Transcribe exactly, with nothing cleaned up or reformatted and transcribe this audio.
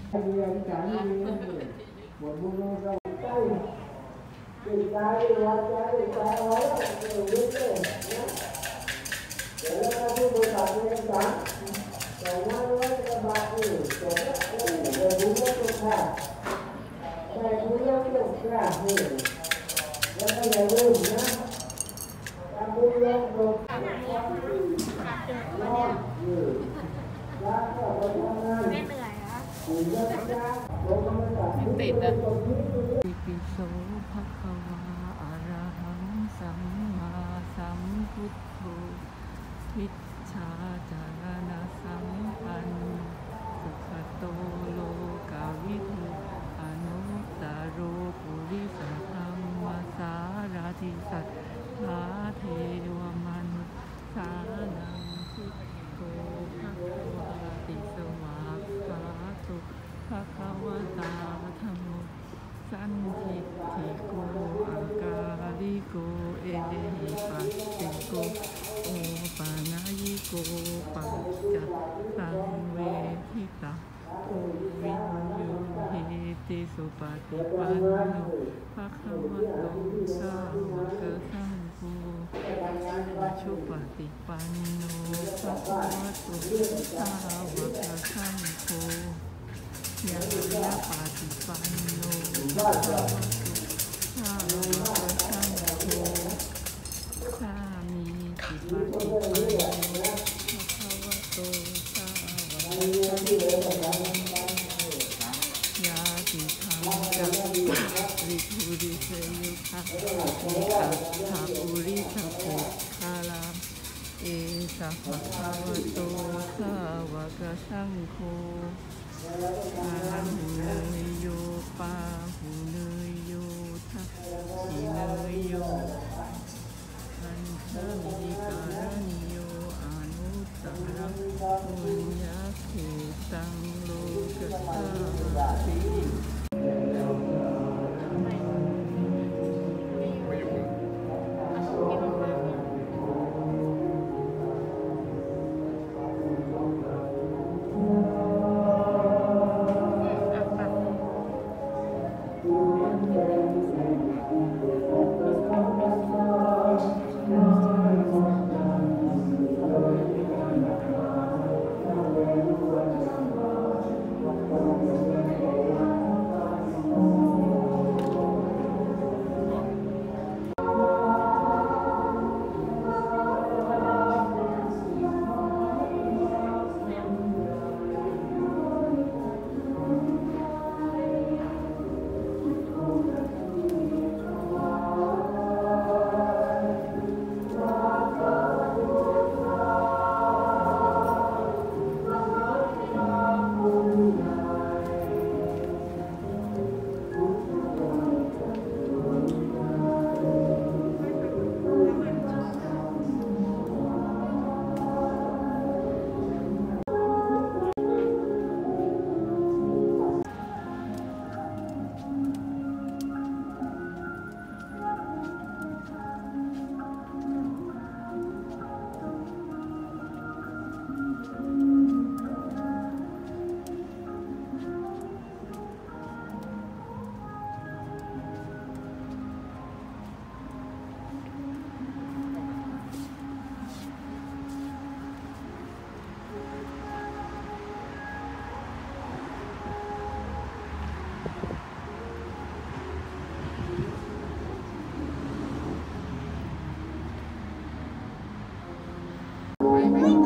ติดอ่ะอิติโสภะคะวาอะระหังสัมมาสัมพุทโธวิชชาจารณะสัมปันโนสุขโตโลกาวิทูอนุตตโรปุริสธรรมสารถิสัทธาเทวมนุษย์สานังพุทโธภะคะวาติสวากขาโตภะคะวะตาธัมโมสันทิฏฐิโกอาการิโกเอหิปัสสิโกโอปานายิโกปัจจัตตังเวทิตาโอวินยูหิติสุปฏิปันโนภะคะวะโตสาวกสังโฆชุปฏิปันโนภะคะวะโตสาวกสังโฆยะยะปาติปันโนภะคะวะโตสาวกสังโฆสามีจิปฏิปันโนภะคะวะโตสาวกสังโฆยาติธังกัปปะริภูริเสยุคาเอกัตถะปุริสปุคาลามเอสะภะคะวะโตสาวกสังโฆอาหูเนยโยปาหูเนยโยทักขีเนยโยอันเทมิการณิโยอนุตตรปุญญเขตังโลกัสสาติ Bye.